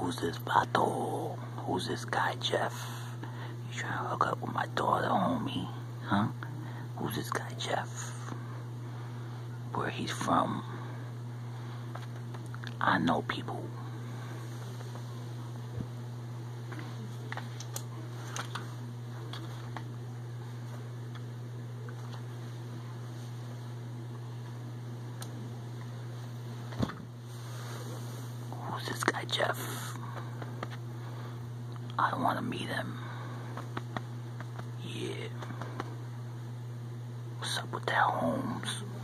Who's this Vato? Who's this guy, Jeff? You trying to hook up with my daughter, homie? Huh? Who's this guy, Jeff? Where he's from? I know people. Who's this guy, Jeff? I want to meet him. Yeah. What's up with that, Holmes?